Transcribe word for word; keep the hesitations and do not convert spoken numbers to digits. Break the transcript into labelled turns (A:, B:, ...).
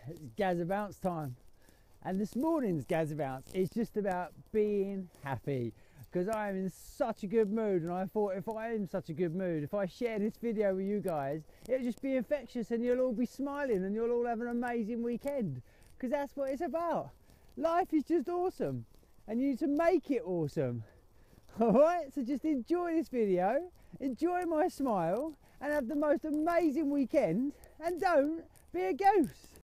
A: it's GazzaBounce time. And this morning's GazzaBounce is just about being happy, because I am in such a good mood, and I thought if I am in such a good mood, if I share this video with you guys, it'll just be infectious and you'll all be smiling and you'll all have an amazing weekend, because that's what it's about. Life is just awesome and you need to make it awesome. Alright, so just enjoy this video, enjoy my smile, and have the most amazing weekend, and don't be a goose.